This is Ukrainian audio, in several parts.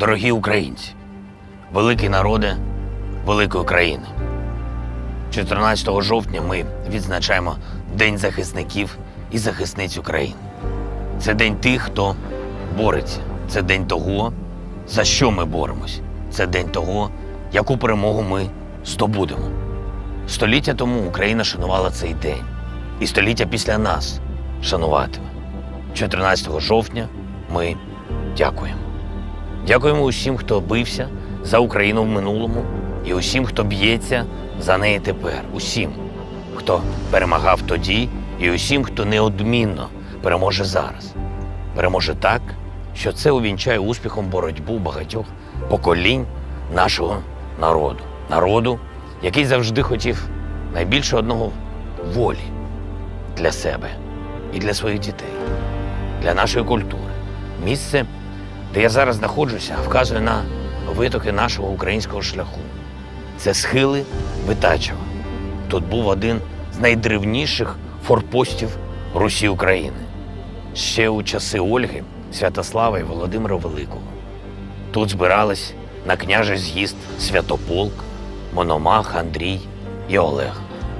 Дорогі українці, великі народи великої країни. 14 жовтня ми відзначаємо День захисників і захисниць України. Це день тих, хто бореться. Це день того, за що ми боремось. Це день того, яку перемогу ми здобудемо. Століття тому Україна шанувала цей день. І століття після нас шануватиме. 14 жовтня ми дякуємо. Дякуємо усім, хто бився за Україну в минулому, і усім, хто б'ється за неї тепер. Усім, хто перемагав тоді, і усім, хто неодмінно переможе зараз. Переможе так, що це увінчає успіхом боротьбу багатьох поколінь нашого народу. Народу, який завжди хотів найбільше одного – волі для себе і для своїх дітей, для нашої культури. Місце, де я зараз знаходжуся, вказує на витоки нашого українського шляху. Це схили Витачева. Тут був один з найдревніших форпостів Русі України. Ще у часи Ольги, Святослава і Володимира Великого. Тут збирались на княжий з'їзд Святополк, Мономах, Андрій і Олег.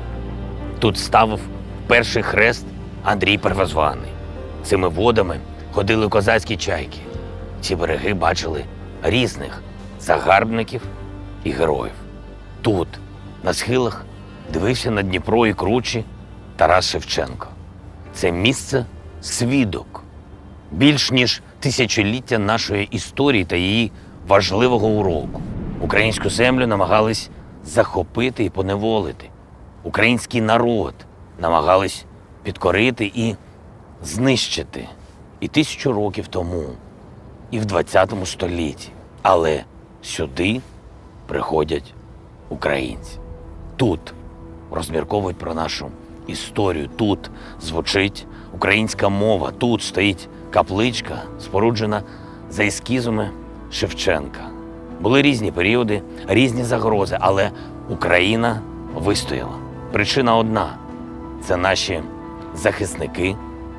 Тут ставив перший хрест Андрій Первозваний. Цими водами ходили козацькі чайки. Ці береги бачили різних загарбників і героїв. Тут, на схилах, дивився на Дніпро і кручі Тарас Шевченко. Це місце – свідок більш ніж тисячоліття нашої історії та її важливого уроку. Українську землю намагались захопити і поневолити. Український народ намагались підкорити і знищити і 1000 років тому, і в 20 столітті. Але сюди приходять українці. Тут розмірковують про нашу історію, тут звучить українська мова, тут стоїть капличка, споруджена за ескізами Шевченка. Були різні періоди, різні загрози, але Україна вистояла. Причина одна – це наші захисники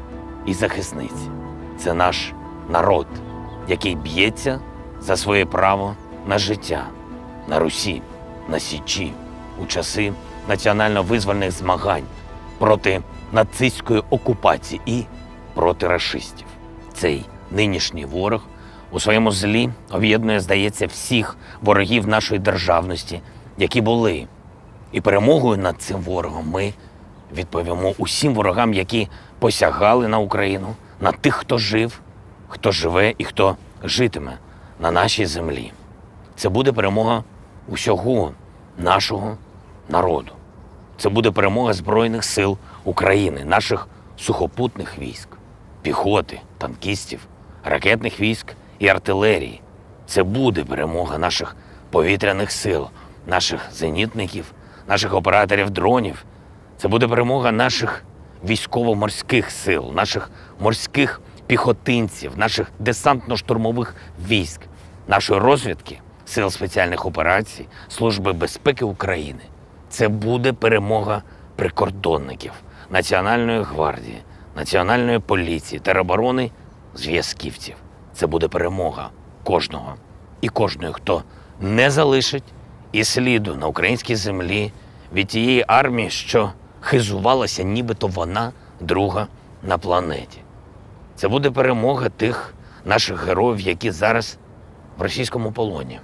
і захисниці. Це наш народ, який б'ється за своє право на життя, на Русі, на Січі, у часи національно-визвольних змагань проти нацистської окупації і проти рашистів. Цей нинішній ворог у своєму злі об'єднує, здається, всіх ворогів нашої державності, які були. І перемогою над цим ворогом ми відповімо усім ворогам, які посягали на Україну, на тих, хто жив, хто живе і хто житиме на нашій землі. Це буде перемога усього нашого народу. Це буде перемога Збройних сил України, наших сухопутних військ, піхоти, танкістів, ракетних військ і артилерії. Це буде перемога наших повітряних сил, наших зенітників, наших операторів дронів. Це буде перемога наших військово-морських сил, наших морських піхотинців, наших десантно-штурмових військ, нашої розвідки, сил спеціальних операцій, Служби безпеки України. Це буде перемога прикордонників, Національної гвардії, Національної поліції, тероборони, зв'язківців. Це буде перемога кожного і кожної, хто не залишить і сліду на українській землі від тієї армії, що хизувалася, нібито вона друга на планеті. Це буде перемога тих наших героїв, які зараз в російському полоні.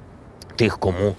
Тих, кому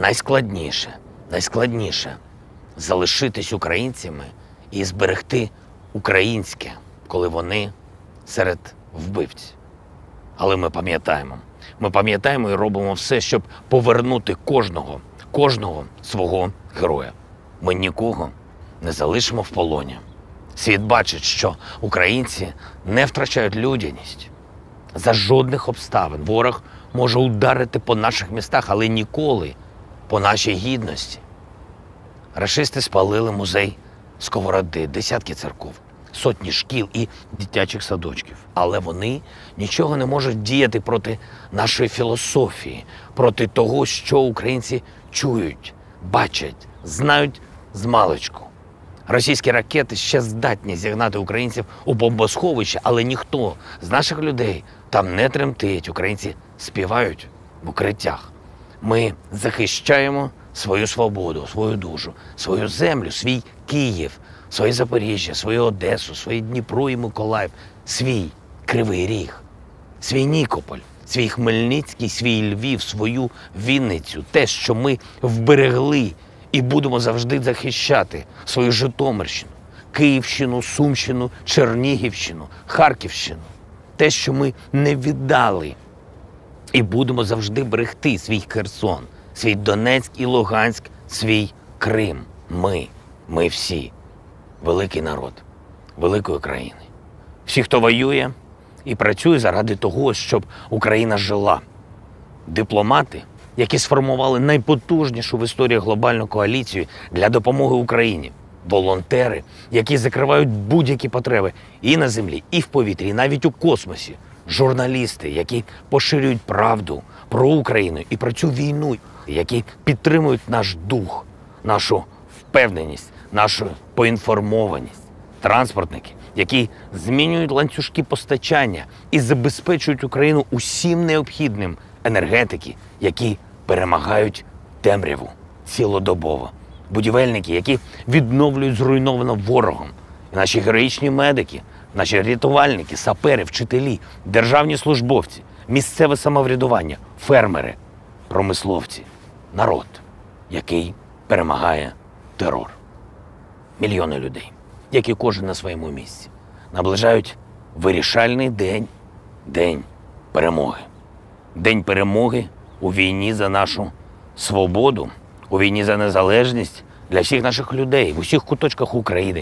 найскладніше залишитись українцями і зберегти українське, коли вони серед вбивців. Але ми пам'ятаємо і робимо все, щоб повернути кожного свого героя. Ми нікого не залишимо в полоні. Світ бачить, що українці не втрачають людяність. За жодних обставин ворог може ударити по наших містах, але ніколи по нашій гідності. Рашисти спалили музей Сковороди, десятки церков, сотні шкіл і дитячих садочків. Але вони нічого не можуть діяти проти нашої філософії, проти того, що українці чують, бачать, знають змалечку. Російські ракети ще здатні зігнати українців у бомбосховище, але ніхто з наших людей там не тремтить. Українці співають в укриттях. Ми захищаємо свою свободу, свою душу, свою землю, свій Київ, своє Запоріжжя, свою Одесу, свої Дніпро і Миколаїв, свій Кривий Ріг, свій Нікополь, свій Хмельницький, свій Львів, свою Вінницю, те, що ми вберегли і будемо завжди захищати, свою Житомирщину, Київщину, Сумщину, Чернігівщину, Харківщину, те, що ми не віддали. І будемо завжди берегти свій Херсон, свій Донецьк і Луганськ, свій Крим. Ми всі, великий народ, великої країни. Всі, хто воює і працює заради того, щоб Україна жила. Дипломати, які сформували найпотужнішу в історії глобальну коаліцію для допомоги Україні. Волонтери, які закривають будь-які потреби і на землі, і в повітрі, і навіть у космосі. Журналісти, які поширюють правду про Україну і про цю війну, які підтримують наш дух, нашу впевненість, нашу поінформованість. Транспортники, які змінюють ланцюжки постачання і забезпечують Україну усім необхідним. Енергетики, які перемагають темряву цілодобово. Будівельники, які відновлюють зруйновано ворогом. І наші героїчні медики, наші рятувальники, сапери, вчителі, державні службовці, місцеве самоврядування, фермери, промисловці, народ, який перемагає терор. Мільйони людей, які кожен на своєму місці, наближають вирішальний день, день перемоги. День перемоги у війні за нашу свободу, у війні за незалежність для всіх наших людей в усіх куточках України,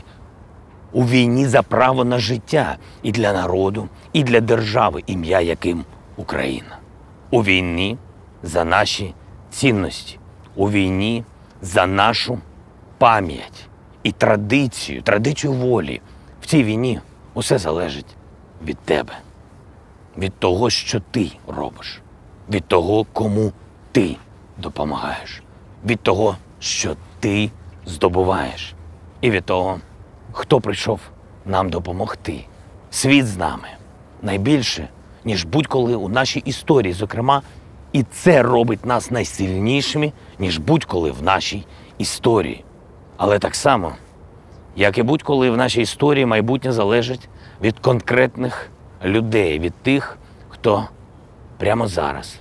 у війні за право на життя і для народу, і для держави, ім'я яким Україна. У війні за наші цінності, у війні за нашу пам'ять і традицію волі. В цій війні усе залежить від тебе, від того, що ти робиш, від того, кому ти допомагаєш, від того, що ти здобуваєш, і від того, хто прийшов нам допомогти. Світ з нами найбільше, ніж будь-коли у нашій історії, зокрема, і це робить нас найсильнішими, ніж будь-коли в нашій історії. Але так само, як і будь-коли в нашій історії, майбутнє залежить від конкретних людей, від тих, хто прямо зараз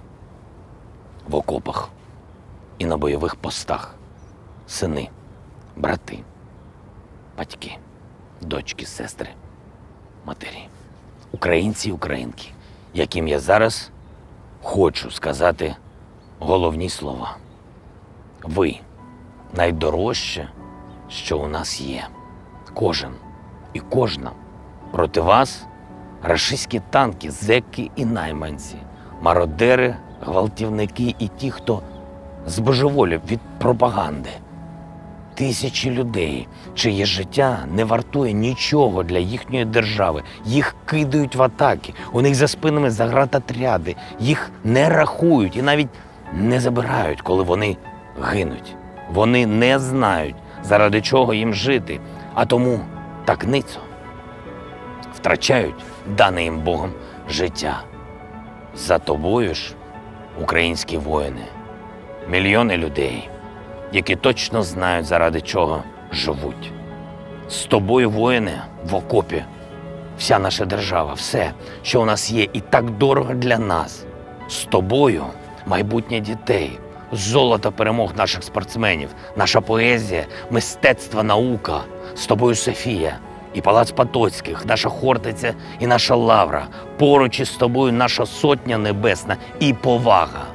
в окопах і на бойових постах. Сини, брати, батьки, дочки, сестри, матері. Українці і українки, яким я зараз хочу сказати головні слова. Ви – найдорожче, що у нас є. Кожен і кожна. Проти вас рашистські танки, зеки і найманці, мародери, гвалтівники і ті, хто збожеволів від пропаганди. Тисячі людей, чиє життя не вартує нічого для їхньої держави. Їх кидають в атаки, у них за спинами заградотряди, їх не рахують і навіть не забирають, коли вони гинуть. Вони не знають, заради чого їм жити, а тому так ницо втрачають дане їм Богом життя. За тобою ж, українські воїни, мільйони людей, які точно знають, заради чого живуть. З тобою, воїни, в окопі, вся наша держава, все, що у нас є і так дорого для нас. З тобою майбутнє дітей, золото перемог наших спортсменів, наша поезія, мистецтво, наука. З тобою Софія і Палац Потоцьких, наша Хортиця і наша Лавра. Поруч із тобою наша Сотня Небесна і повага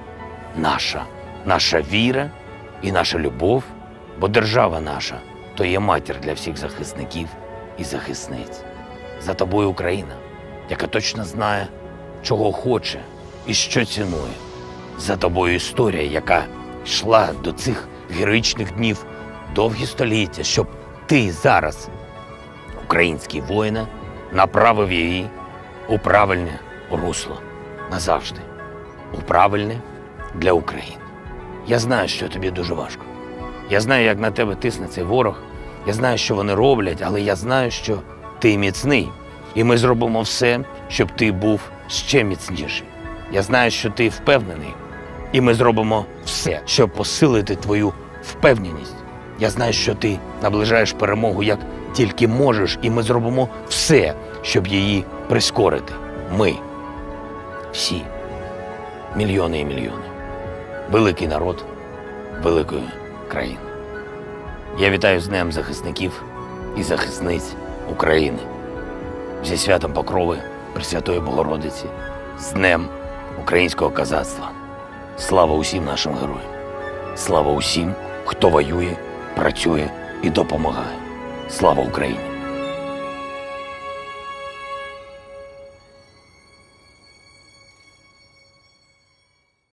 наша віра і наша любов, бо держава наша – то є матір для всіх захисників і захисниць. За тобою Україна, яка точно знає, чого хоче і що цінує. За тобою історія, яка йшла до цих героїчних днів довгі століття, щоб ти зараз, український воїне, направив її у правильне русло назавжди, у правильне для України. Я знаю, що тобі дуже важко. Я знаю, як на тебе тисне цей ворог, Я знаю, що вони роблять, але я знаю, що ти міцний. І ми зробимо все, щоб ти був ще міцніший. Я знаю, що ти впевнений. І ми зробимо все, щоб посилити твою впевненість. Я знаю, що ти наближаєш перемогу як тільки можеш, і ми зробимо все, щоб її прискорити. Ми. Всі. Мільйони і мільйони. Великий народ великої країни. Я вітаю з Днем захисників і захисниць України. Зі святом Покрови Пресвятої Богородиці. З Днем українського козацтва. Слава усім нашим героям. Слава усім, хто воює, працює і допомагає. Слава Україні!